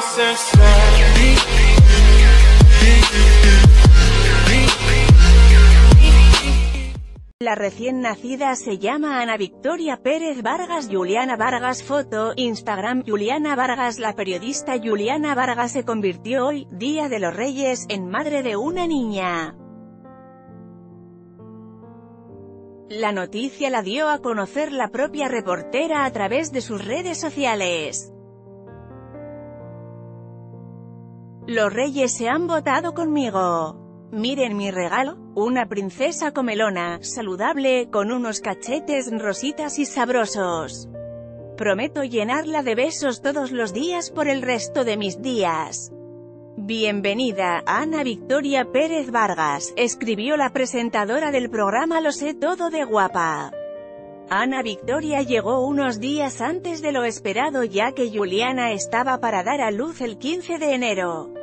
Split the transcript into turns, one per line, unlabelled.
La recién nacida se llama Ana Victoria Pérez Vargas Juliana Vargas. Foto, Instagram. Juliana Vargas. La periodista Juliana Vargas se convirtió hoy, Día de los Reyes, en madre de una niña. La noticia la dio a conocer la propia reportera a través de sus redes sociales. Los reyes se han votado conmigo. Miren mi regalo, una princesa comelona, saludable, con unos cachetes rositas y sabrosos. Prometo llenarla de besos todos los días por el resto de mis días. Bienvenida, Ana Victoria Pérez Vargas, escribió la presentadora del programa Lo sé todo de Guapa. Ana Victoria llegó unos días antes de lo esperado, ya que Juliana estaba para dar a luz el 15 de enero.